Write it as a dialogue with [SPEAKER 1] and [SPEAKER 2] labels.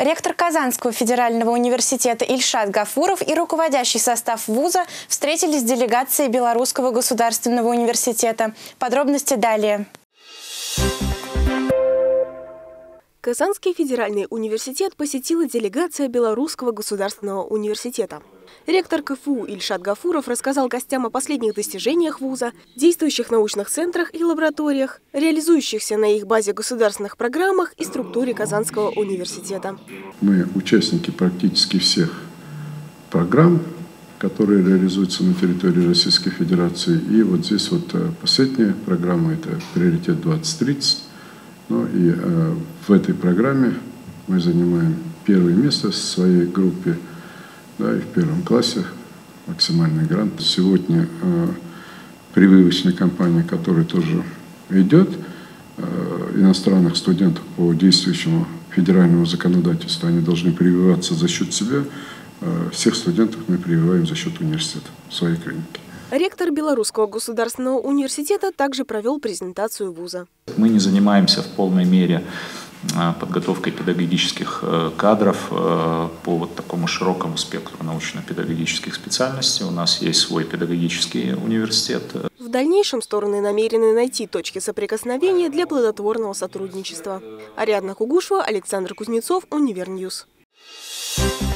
[SPEAKER 1] Ректор Казанского федерального университета Ильшат Гафуров и руководящий состав вуза встретились с делегацией Белорусского государственного университета. Подробности далее.
[SPEAKER 2] Казанский федеральный университет посетила делегация Белорусского государственного университета. Ректор КФУ Ильшат Гафуров рассказал гостям о последних достижениях вуза, действующих научных центрах и лабораториях, реализующихся на их базе государственных программах и структуре Казанского университета.
[SPEAKER 3] Мы участники практически всех программ, которые реализуются на территории Российской Федерации. И вот здесь вот последняя программа – это «Приоритет 2030». Ну и в этой программе мы занимаем первое место в своей группе, да, и в первом классе максимальный грант. Сегодня прививочная кампания, которая тоже идет, иностранных студентов по действующему федеральному законодательству, они должны прививаться за счет себя. Всех студентов мы прививаем за счет университета в своей клинике.
[SPEAKER 2] Ректор Белорусского государственного университета также провел презентацию вуза.
[SPEAKER 4] Мы не занимаемся в полной мере подготовкой педагогических кадров по вот такому широкому спектру научно-педагогических специальностей. У нас есть свой педагогический университет.
[SPEAKER 2] В дальнейшем стороны намерены найти точки соприкосновения для плодотворного сотрудничества. Ариадна Кугушева, Александр Кузнецов, Универньюз.